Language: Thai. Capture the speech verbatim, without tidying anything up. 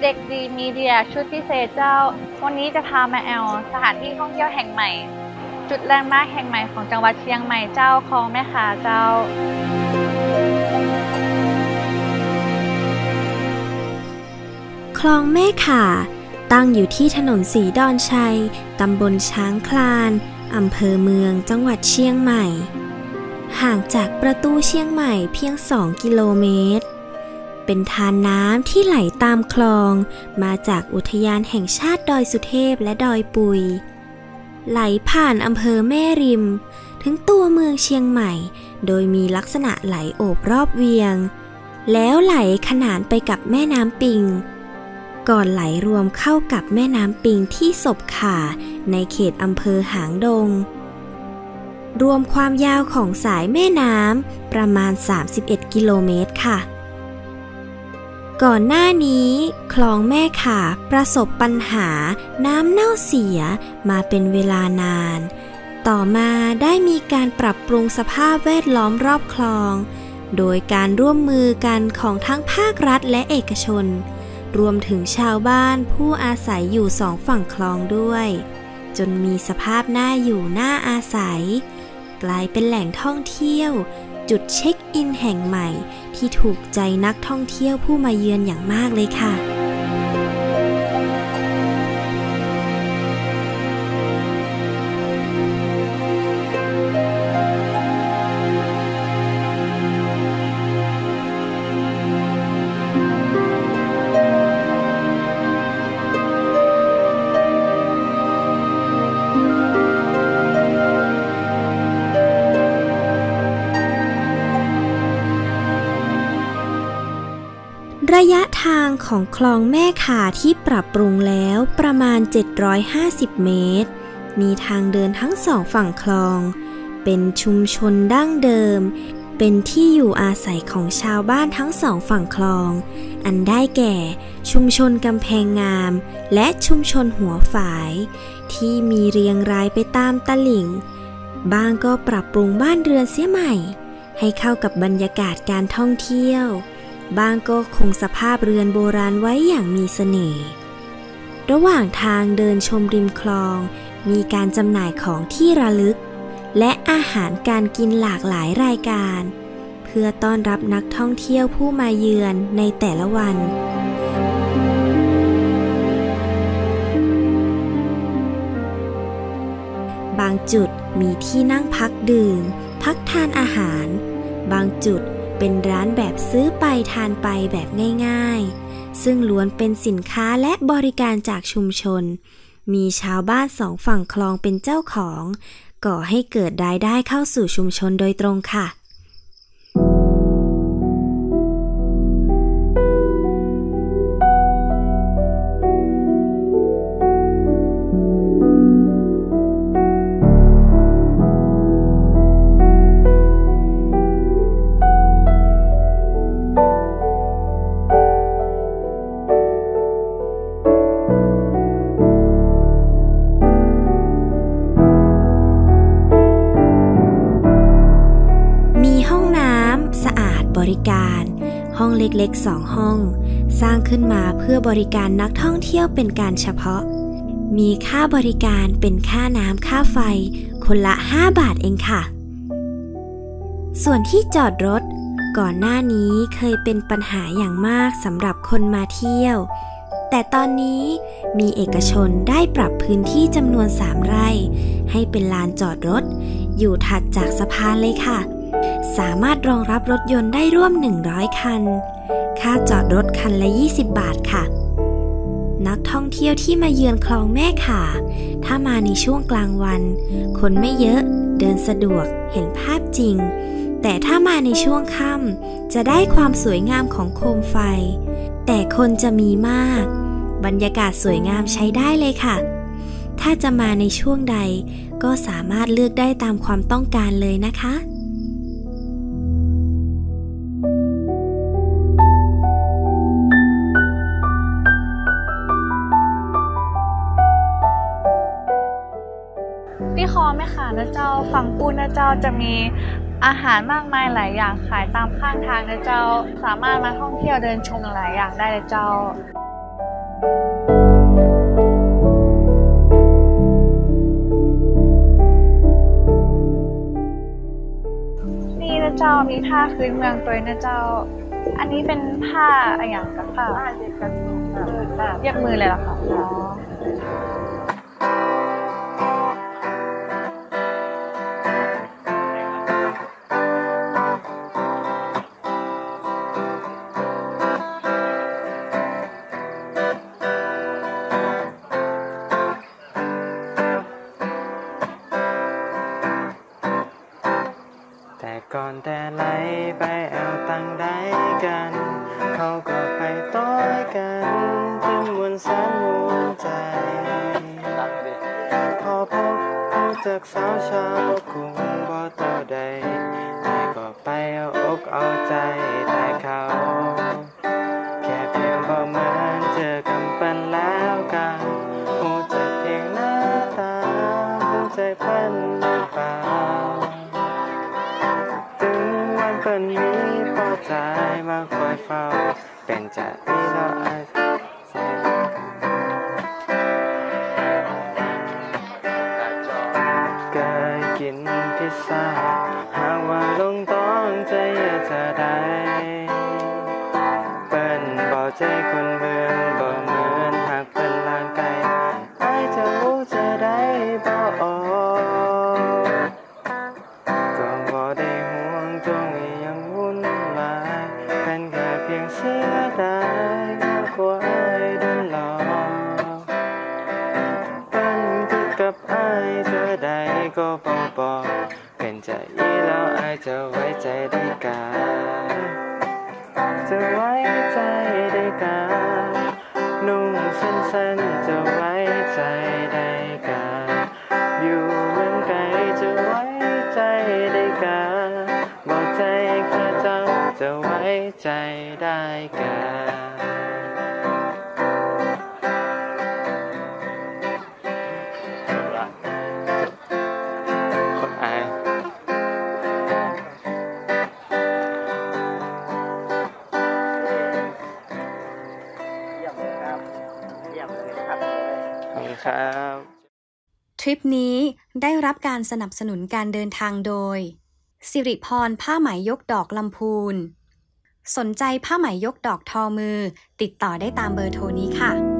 เด็กดีมีเดียชุดพิเศษเจ้าวันนี้จะพามาแอลสถานที่ท่องเที่ยวแห่งใหม่จุดแลนด์มาร์คแห่งใหม่ของจังหวัดเชียงใหม่เจ้าคลองแม่ข่าเจ้าคลองแม่ข่าตั้งอยู่ที่ถนนศรีดอนชัยตำบลช้างคลานอำเภอเมืองจังหวัดเชียงใหม่ห่างจากประตูเชียงใหม่เพียงสองกิโลเมตรเป็นทานน้ำที่ไหลตามคลองมาจากอุทยานแห่งชาติดอยสุเทพและดอยปุยไหลผ่านอำเภอแม่ริมถึงตัวเมืองเชียงใหม่โดยมีลักษณะไหลโอบรอบเวียงแล้วไหลขนานไปกับแม่น้ำปิงก่อนไหลรวมเข้ากับแม่น้ำปิงที่ศพข่าในเขตอำเภอหางดงรวมความยาวของสายแม่น้ำประมาณสามสิบเอ็ดกิโลเมตรค่ะก่อนหน้านี้คลองแม่ข่าประสบปัญหาน้ำเน่าเสียมาเป็นเวลานานต่อมาได้มีการปรับปรุงสภาพแวดล้อมรอบคลองโดยการร่วมมือกันของทั้งภาครัฐและเอกชนรวมถึงชาวบ้านผู้อาศัยอยู่สองฝั่งคลองด้วยจนมีสภาพน่าอยู่น่าอาศัยกลายเป็นแหล่งท่องเที่ยวจุดเช็คอินแห่งใหม่ที่ถูกใจนักท่องเที่ยวผู้มาเยือนอย่างมากเลยค่ะระยะทางของคลองแม่ข่าที่ปรับปรุงแล้วประมาณเจ็ดร้อยห้าสิบเมตรมีทางเดินทั้งสองฝั่งคลองเป็นชุมชนดั้งเดิมเป็นที่อยู่อาศัยของชาวบ้านทั้งสองฝั่งคลองอันได้แก่ชุมชนกำแพงงามและชุมชนหัวฝายที่มีเรียงรายไปตามตลิ่งบางก็ปรับปรุงบ้านเรือนเสียใหม่ให้เข้ากับบรรยากาศการท่องเที่ยวบางก็คงสภาพเรือนโบราณไว้อย่างมีเสน่ห์ระหว่างทางเดินชมริมคลองมีการจำหน่ายของที่ระลึกและอาหารการกินหลากหลายรายการเพื่อต้อนรับนักท่องเที่ยวผู้มาเยือนในแต่ละวันบางจุดมีที่นั่งพักดื่มพักทานอาหารบางจุดเป็นร้านแบบซื้อไปทานไปแบบง่ายๆซึ่งล้วนเป็นสินค้าและบริการจากชุมชนมีชาวบ้านสองฝั่งคลองเป็นเจ้าของก่อให้เกิดรายได้เข้าสู่ชุมชนโดยตรงค่ะบริการห้องเล็กๆสองห้องสร้างขึ้นมาเพื่อบริการนักท่องเที่ยวเป็นการเฉพาะมีค่าบริการเป็นค่าน้ำค่าไฟคนละห้าบาทเองค่ะส่วนที่จอดรถก่อนหน้านี้เคยเป็นปัญหาอย่างมากสำหรับคนมาเที่ยวแต่ตอนนี้มีเอกชนได้ปรับพื้นที่จำนวนสามไร่ให้เป็นลานจอดรถอยู่ถัดจากสะพานเลยค่ะสามารถรองรับรถยนต์ได้ร่วมหนึ่งร้อยคันค่าจอดรถคันละยี่สิบบาทค่ะนักท่องเที่ยวที่มาเยือนคลองแม่ข่าถ้ามาในช่วงกลางวันคนไม่เยอะเดินสะดวกเห็นภาพจริงแต่ถ้ามาในช่วงค่ำจะได้ความสวยงามของโคมไฟแต่คนจะมีมากบรรยากาศสวยงามใช้ได้เลยค่ะถ้าจะมาในช่วงใดก็สามารถเลือกได้ตามความต้องการเลยนะคะที่คลองแม่ข่านะเจ้าฝั่งปูนนะเจ้าจะมีอาหารมากมายหลายอย่างขายตามข้างทางนะเจ้าสามารถมาท่องเที่ยวเดินชมหลายอย่างได้เลยเจ้าามีผ้าพื้นเมืองตัวนะเจ้าอันนี้เป็นผ้าอะไรอย่างกับผ้าผ้าเย็บกระจุกเย็บมือเลยเหรอคะอ๋อแต่ก่อนแต่ไหลไปเอาตังได้กันเขาก็ไปต้อยกันจนมวนแสนมวนใจพอพบผู้จากสาวชาวกรุงบ่ต่อใดแต่ก็ไปเอาอกเอาใจแต่เขาแค่เพียงบ่เหมือนเจอกันเป็นแล้วกันหูจะเพียงหน้าตาหูใจเป็นหรือเปล่าเป็นนี้พอใจมาคอยเฝ้าเป็นใจที่เราอาจเคยกินพิซซ่าหากว่าลงต้องใจจะได้เป็นบ่ใจคนเมืองบ่เหมือนหากเป็นลางไก่ไอ้จะรู้จะได้บ่ออกก็บ่ได้ห่วงจงยังวุ่นวายเป็นแค่เพียงเสียดายมากกว่าไอ้โดนหลอกเป็นคือกับไอ้เธอใดก็บ่บอกเป็นใจอีแล้วไอ้จะไว้ใจได้กาจะไว้ใจได้กานุ่งสั้นๆจะไว้ใจได้กาอยู่เมืองไกลจะไว้ใจได้กาบอกใจข้าเจ้าจะไว้ใจได้กาคนอายเยี่ยมเลยครับเยี่ยมเลยครับขอบคุณครับทริปนี้ได้รับการสนับสนุนการเดินทางโดยสิริพรผ้าไหมยกดอกลำพูนสนใจผ้าไหมยกดอกทอมือติดต่อได้ตามเบอร์โทรนี้ค่ะ